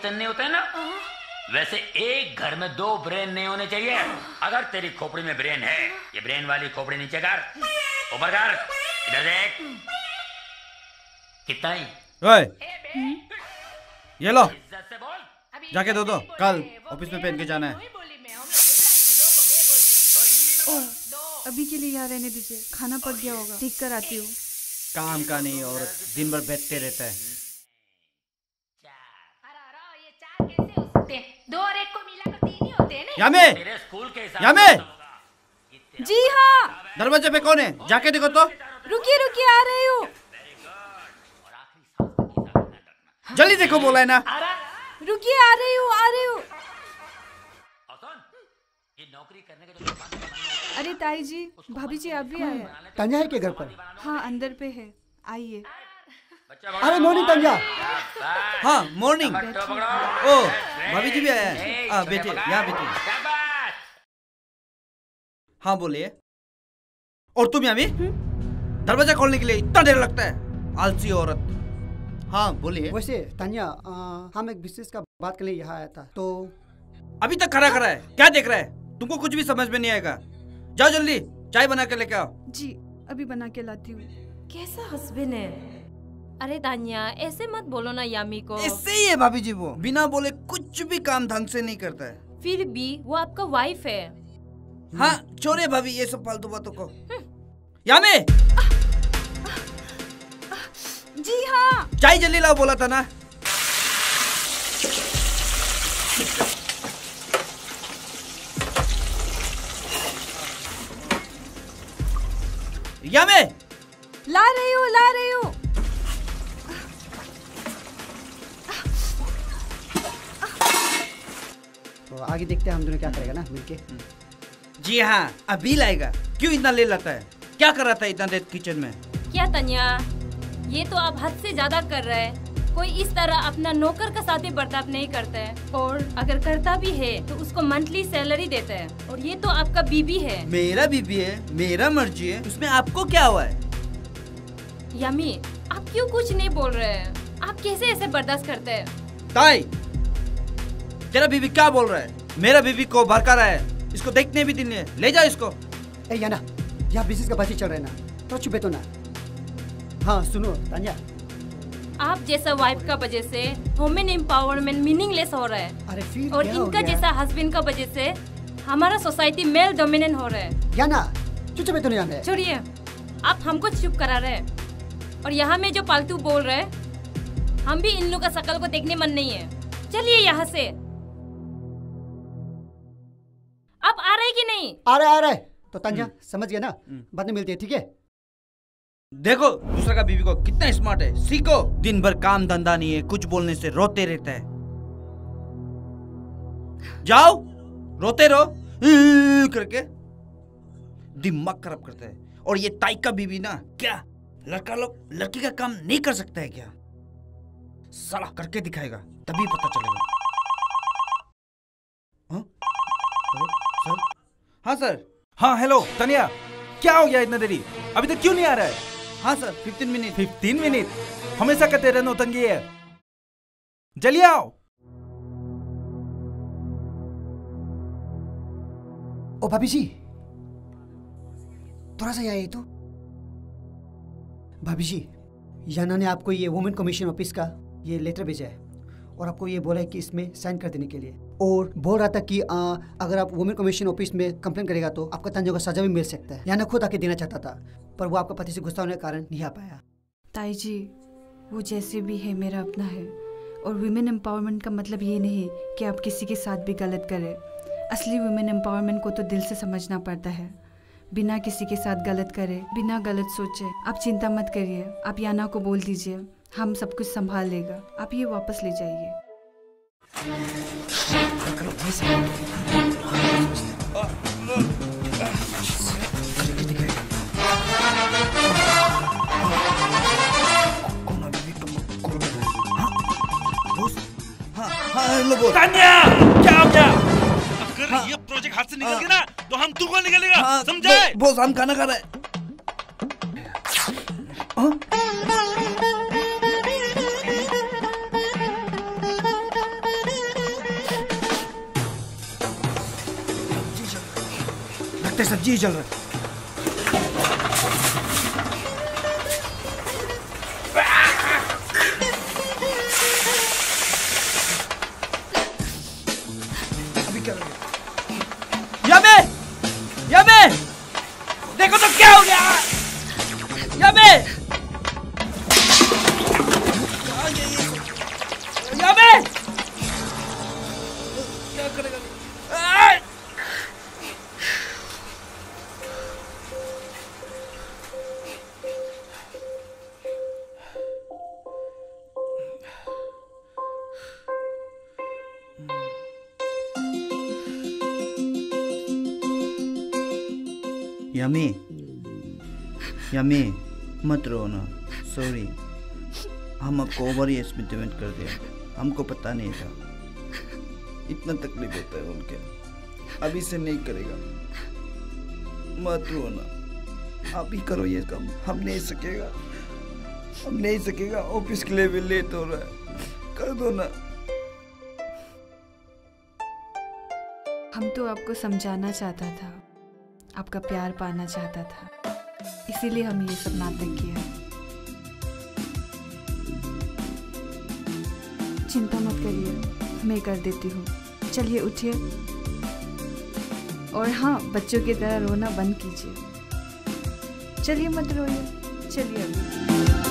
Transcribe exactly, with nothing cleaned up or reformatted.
Question नहीं होता है ना, वैसे एक घर में दो ब्रेन नहीं होने चाहिए। अगर तेरी खोपड़ी में ब्रेन है, ये ब्रेन वाली खोपड़ी नीचे कर, ऊपर कर, इधर देख। कितना ही? ओए, ये लो, इज्जत से बोल। जाके दो दो, कल ऑफिस में पहन के जाना है। ओह, अभी के लिए यहाँ रहने दीजिए, खाना पक गया होगा, ठीक कर आती हूँ। काम का नहीं और दिन भर बैठते रहता है। दो और एक को मिला कर तीन ही होते हैं ना? यामे, तेरे स्कूल के हिसाब यामे, जी हाँ। दरवाजे पे कौन है? जाके देखो तो। रुकिए रुकिए, आ रही हूँ। जल्दी देखो, बोला है ना। रुकिए, आ रही हूँ, आ रही हूँ। ये नौकरी करने के जो अरे ताई जी, भाभी जी आप भी आए हैं? तंजा है के घर पर? हाँ, अंदर पे है, आइए। अरे मॉर्निंग तंजा। हाँ मॉर्निंग। ओ भाभी जी भी आया है। हाँ बेटे, यहाँ बेटे। हाँ बोलिए। और तुम यहाँ भी? दरवाजा खोलने के लिए इतना देर लगता है, आलसी औरत। हाँ बोलिए। वैसे तंजा, हम एक बिजनेस का बात करने यहाँ आया था, तो अभी तक खड़ा खड़ा है, क्या देख रहा है? तुमको कुछ भी समझ में नहीं आएगा। जाओ जल्दी चाय बना के लेके आओ। जी अभी बना के लाती हूँ। कैसा हस्बैंड है? अरे तान्या, ऐसे मत बोलो ना यामी को। ऐसे ही है भाभी जी, वो बिना बोले कुछ भी काम ढंग से नहीं करता है। फिर भी वो आपका वाइफ है। हाँ छोड़े भाभी ये सब फालतू बातों को। यामी, जी हाँ। चाय जल्दी लाओ, बोला था ना। यामे, ला रही हूँ, ला रही हूँ। तो आगे देखते हैं हम दोनों क्या करेगा ना मिलके। जी हाँ अभी लाएगा। क्यों इतना ले लाता है? क्या कर रहा था इतना देर किचन में? क्या तान्या, ये तो आप हद से ज्यादा कर रहे हैं। कोई इस तरह अपना नौकर का साथ बर्ताव नहीं करता है, और अगर करता भी है तो उसको मंथली सैलरी देता है, और ये तो आपका बीबी है। मेरा बीबी है, मेरा मर्जी है, उसमें आपको क्या हुआ है? यामी, आप क्यों कुछ नहीं बोल रहे हैं? आप कैसे ऐसे बर्दाश्त करते हैं? ताई, तेरा बीबी क्या बोल रहा है? मेरा बीबी को भड़का रहा है, इसको देखने भी दिन है। ले जाओ इसको। ए याना, यहाँ बिजनेस का बात ही चल रहा है ना, तो चुपे तो ना। हाँ सुनो तंजा, आप जैसा वाइफ का वजह से वुमेन एम्पावरमेंट मीनिंगलेस हो रहा है। अरे फिर और क्या हो इनका गया? जैसा हस्बैंड का वजह से हमारा सोसाइटी मेल डोमिनेंट हो रहा है। याना, चुप तो नहीं आने। छोड़िए, आप हमको चुप करा रहे हैं, और यहाँ में जो पालतू बोल रहे हैं, हम भी इन लोग का शकल को देखने मन नहीं है। चलिए यहाँ से। आप आ रहे कि नहीं? आ रहे आ रहे। तो तंजा समझ गया ना, बाद में मिलते हैं, ठीक है? देखो दूसरा का बीबी को कितना स्मार्ट है, सीखो। दिन भर काम धंधा नहीं है, कुछ बोलने से रोते रहता है। जाओ रोते रहो करके, दिमाग खराब करता है। और ये ताई का बीबी ना, क्या लड़का लोग लड़की का काम नहीं कर सकता है क्या? साला करके दिखाएगा तभी पता चलेगा। हाँ? सर? हाँ सर। हाँ हेलो तनिया, क्या हो गया इतना देरी? अभी तक क्यों नहीं आ रहा है? हाँ sir, fifteen minute. Fifteen minute हमेशा का तेरा नौटंकी है। जल्दी आओ। ओ भाभी जी, थोड़ा सा यहाँ आइए तो। भाभी जी, याना ने आपको ये वुमेन कमीशन ऑफिस का ये लेटर भेजा है, और आपको ये बोला है कि इसमें साइन कर देने के लिए, और बोल रहा था कि आ, अगर आप वुमेन कमीशन ऑफिस में कंप्लेन करेगा तो आपका तंजों का सजा भी मिल सकता है। याना खुद आके देना चाहता था, पर वो आपका पति से गुस्सा होने के कारण नहीं आ पाया। ताई जी, वो जैसे भी है मेरा अपना है, और वुमेन एम्पावरमेंट का मतलब ये नहीं कि आप किसी के साथ भी गलत करें। असली वुमेन एम्पावरमेंट को तो दिल से समझना पड़ता है, बिना किसी के साथ गलत करे, बिना गलत सोचे। आप चिंता मत करिए, आप याना को बोल दीजिए, हम सब कुछ संभाल लेगा। आप ये वापस ले जाइए। तान्या, क्या हो गया? अगर हाँ, ये प्रोजेक्ट हाथ से निकल गया ना तो हम तू को निकलेगा, हाँ, समझे? बॉस हम खाना खा रहे हैं। तेरे साथ जी चल रहा है। अभी क्या करेंगे? यामे! यामे! देखो तो क्या हो गया? यामे! यामे! क्या करेगा? आय! यामी, यामी, मत रो ना, सॉरी, हम आपको ओवर एज में पेमेंट कर दिया, हमको पता नहीं था, इतना तकलीफ होता है उनके, अभी से नहीं करेगा, मत रो ना, आप ही करो ये काम, हम नहीं सकेगा, हम नहीं सकेगा, ऑफिस के लिए भी लेट हो रहा है, कर दो ना। हम तो आपको समझाना चाहता था, आपका प्यार पाना चाहता था, इसीलिए हम ये सब नाटक किया। चिंता मत करिए, मैं कर देती हूँ। चलिए उठिए और हाँ, बच्चों की तरह रोना बंद कीजिए। चलिए मत रोइए, चलिए अभी।